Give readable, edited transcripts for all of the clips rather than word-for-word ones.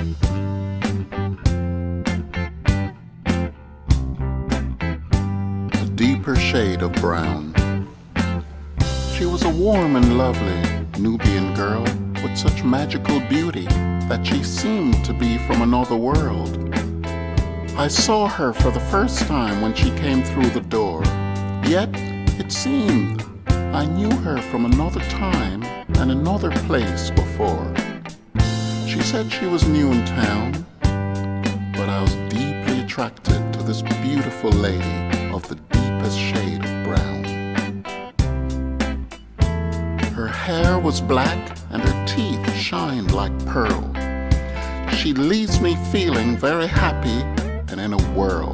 A deeper shade of brown. She was a warm and lovely Nubian girl with such magical beauty that she seemed to be from another world. I saw her for the first time when she came through the door, yet it seemed I knew her from another time and another place before. She said she was new in town, but I was deeply attracted to this beautiful lady of the deepest shade of brown. Her hair was black and her teeth shined like pearl. She leaves me feeling very happy and in a whirl.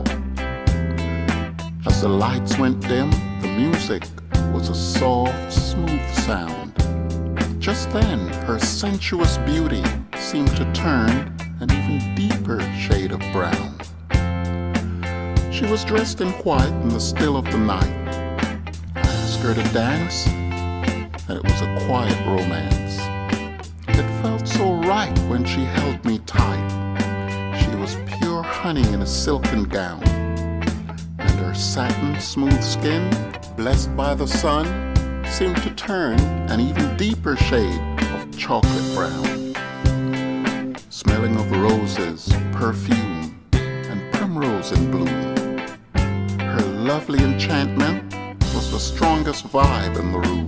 As the lights went dim, the music was a soft, smooth sound. Just then, her sensuous beauty seemed to turn an even deeper shade of brown. She was dressed in white in the still of the night. I asked her to dance, and it was a quiet romance. It felt so right when she held me tight. She was pure honey in a silken gown, and her satin smooth skin, blessed by the sun, seemed to turn an even deeper shade of chocolate brown, smelling of roses, perfume, and primrose in bloom. Her lovely enchantment was the strongest vibe in the room.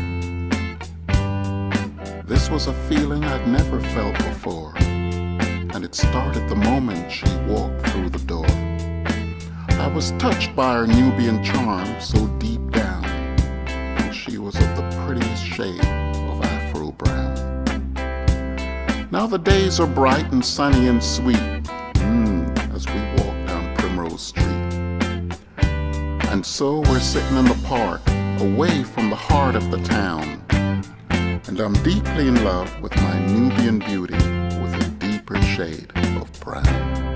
This was a feeling I'd never felt before, and it started the moment she walked through the door. I was touched by her Nubian charm so deep down, and she was of the prettiest shade of Afro brown. Now the days are bright and sunny and sweet, as we walk down Primrose Street. And so we're sitting in the park, away from the heart of the town, and I'm deeply in love with my Nubian beauty with a deeper shade of brown.